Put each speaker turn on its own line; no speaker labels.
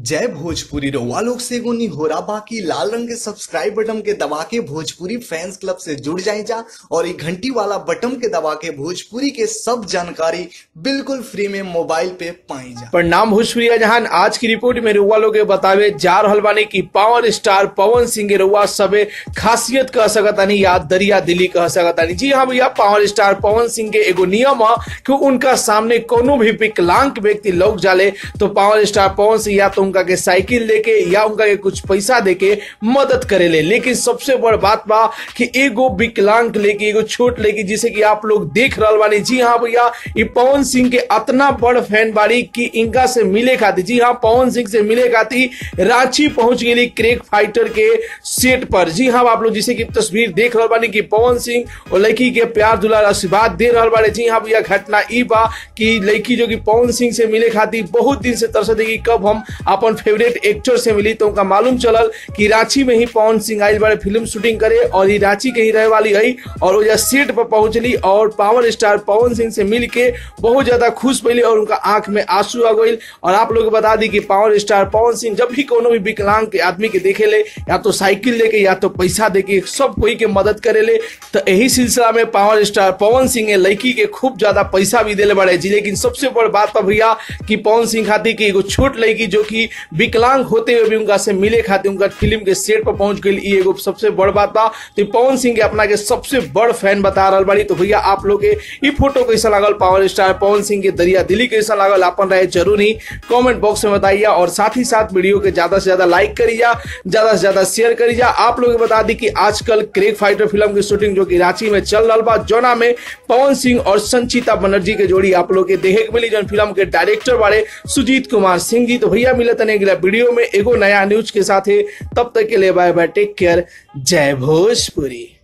जय भोजपुरी रउआ लोग से एगो निहोरा बाकी लाल रंग के सब्सक्राइब बटन के दबा के भोजपुरी फैंस क्लब से जुड़ जाए जा और ये घंटी वाला बटन के दबा के भोजपुरी के सब जानकारी बिल्कुल फ्री में मोबाइल पे पाई जा।
प्रणाम भोजपुरी जहान। आज की रिपोर्ट में रउआ लोग के बतावे जा रहल बानी कि पावर स्टार पवन सिंह के रउआ सबे खासियत कह सकतानी या दरिया दिली कह सकतानी। जी हाँ भैया, पावर स्टार पवन सिंह के एगो नियम है कि उनका सामने कोनो भी विकलांग व्यक्ति लौक जाले तो पावर स्टार पवन सिंह या तो उनका के साइकिल देके या उनका के कुछ पैसा देके मदद करेले। लेकिन सबसे बड़ बात बा कि एगो विकलांग लेके एगो छोट लेके जिसे कि आप लोग देख रहल बानी। जी हाँ भैया, ये पवन सिंह के इतना बड़ फैन बाड़ी कि इनका से मिले खातिर, जी हाँ, पवन सिंह से मिले खातिर रांची पहुंच गई क्रिक फाइटर के सेट पर। जी हाँ, आप लोग जिसे कि तस्वीर देख रहल बानी कि पवन सिंह और लड़की के प्यार दुलार आशीर्वाद दे रहल बाड़े। जी हाँ भैया, घटना ई बा कि लड़की जो कि पवन सिंह से मिले खातिर बहुत दिन से तरसत है कि कब हम अपन फेवरेट एक्टर से मिली, तो उनका मालूम चलल कि रांची में ही पवन सिंह आइल बड़े फिल्म शूटिंग करे और ये रांची के ही रहे वाली है और वो सेट पर पहुंचली और पावर स्टार पवन सिंह से मिल के बहुत ज्यादा खुश भइली और उनका आंख में आंसू आ गई। और आप लोग बता दी कि पावर स्टार पवन सिंह जब भी कोनो भी विकलांग के आदमी के देखेले या तो साइकिल लेके या तो पैसा देके सब कोई के मदद करेले। तो यही सिलसिला में पावर स्टार पवन सिंह लड़की के खूब ज्यादा पैसा भी देले बड़े जी। लेकिन सबसे बड़ बात बा भैया कि पवन सिंह खातिर की एगो छोट लड़की जो कि विकलांग होते हुए भी उनका से मिले खातिर उनका फिल्म के सेट पर पहुंच गई, ये एगो सबसे बड़ बात बा। तो पवन सिंह के अपना के सबसे बड़ फैन बता रहल बाड़ी। तो भैया आप लोग के ये फोटो कैसा लागल, पावर स्टार पवन सिंह के दरिया दिली कैसा लागल, अपन रहे जरूर ही कमेंट बॉक्स में बताइए और साथ ही साथ वीडियो के ज्यादा से ज्यादा लाइक करिए, ज्यादा से ज्यादा शेयर करिए। आप लोग बता दी कि आजकल क्रिक फाइटर फिल्म की शूटिंग जो कि रांची में चल रहा बा, जोना में पवन सिंह और संचिता बनर्जी के जोड़ी आप लोग के देखे के मिली, जो फिल्म के डायरेक्टर बारे सुजीत कुमार सिंह जी। तो भैया मिलत नहीं अगला वीडियो में एगो नया न्यूज के साथ है, तब तक के लिए बाय बाय, टेक केयर, जय भोजपुरी।